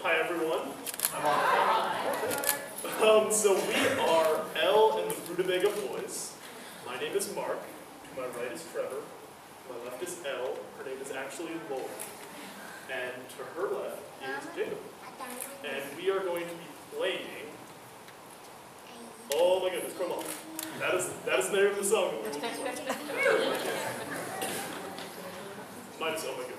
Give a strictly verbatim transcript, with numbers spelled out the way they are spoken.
Hi everyone. Um, so we are Elle and the ROOTABEGA boys. My name is Mark. To my right is Trevor. To my left is Elle. Her name is actually Laura. And to her left is Jacob. And we are going to be playing. Oh my goodness, come on. That is that is the name of the song that we will be playing. Minus oh my goodness.